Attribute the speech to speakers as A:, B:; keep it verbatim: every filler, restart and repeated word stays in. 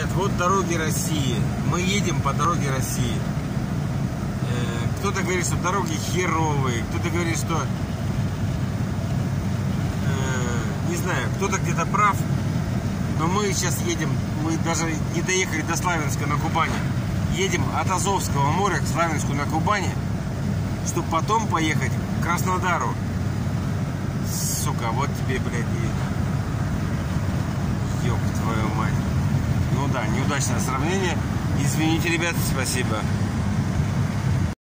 A: Ребят, вот дороги России. Мы едем по дороге России. Кто-то говорит, что дороги херовые, кто-то говорит, что э, не знаю, кто-то где-то прав, но мы сейчас едем, мы даже не доехали до Славянска на Кубани, едем от Азовского моря к Славянску на Кубани, чтобы потом поехать к Краснодару. Сука, вот тебе, блядь, и... ёб твою мать. Ну да, неудачное сравнение. Извините, ребята, спасибо.